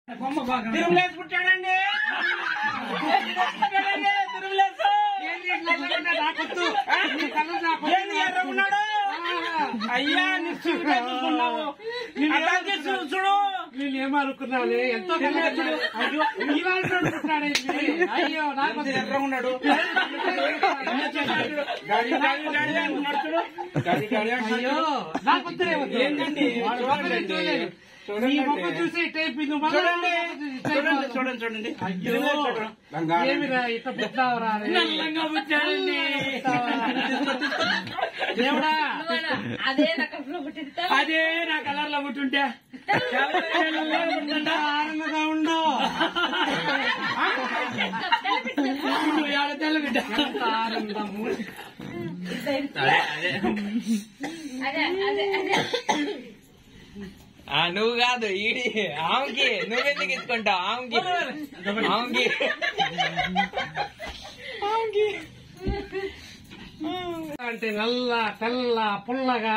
తిరుమలేసి పుట్టాడండి. ఎర్రగున్నాడు. అయ్యా చూసుకున్నావు చూడు. నేనేమనుకున్నావులే ఎంతో అయ్యో నాకు ఎర్రగున్నాడు. అయ్యో నాకు ఏంటండి చూసి టైప్ చూడండి చూడండి చూడండి. ఏమిరా ఇట్లా పుట్టావరా నల్లంగా పుట్టాడండి. దేవుడా అదే నా కడుపులో పుట్టింది. అదే నా కలర్ లో పుట్టుంటే ఆనందంగా ఉండు. తెల్ల బిడ్డ. ఆనందము అదే అదే అదే నువ్వు కాదు ఈడి ఆమెకి నువ్వెందుకు ఇచ్చుకుంటావు ఆమెకి అంటే నల్ల తెల్ల పుల్లగా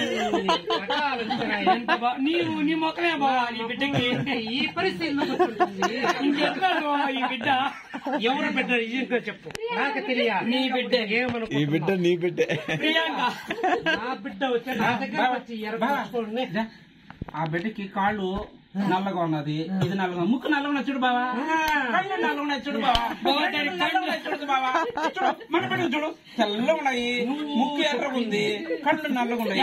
నీవు నీ మొక్కలే బావా నీ బిడ్డకి ఈ పరిస్థితి ఇంకెక్కడ ఈ బిడ్డ ఎవరు బిడ్డ ఇంకో చెప్పు నాకు తెలియాలి. నీ బిడ్డ ఏమనుకో ఈ బిడ్డ నీ బిడ్డే. ప్రియాంక నా బిడ్డ వచ్చి నా దగ్గర వచ్చి ఎరగొచ్చుకోండి. ఆ బిడ్డకి కాళ్ళు నల్లగా ఉన్నది, ఇది నల్లగా, ముక్కు నల్లగా చూడు బావా, కళ్ళు నల్లగా చూడు బావా, చూడు బావా, మన బిడ్డ చూడు తెల్లగా ఉన్నాయి, ముక్కు ఎర్రగా ఉంది, కళ్ళు నల్లగా ఉన్నాయి,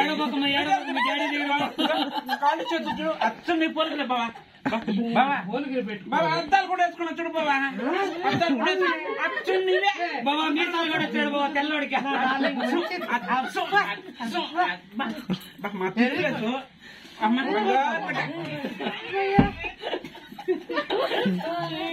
కాళ్ళు చేతులు చూడు అచ్చం నీ పోలికలే బావా. బావా పోలికలు పెట్టు బావా అద్దాలు కూడా వేసుకున్నా చూడు బావా, అద్దాలు కూడా అచ్చం నీవే బావా. మీరు కూడా చూడు బావా తెల్లవాడికి మా తెలుగు అమ్మ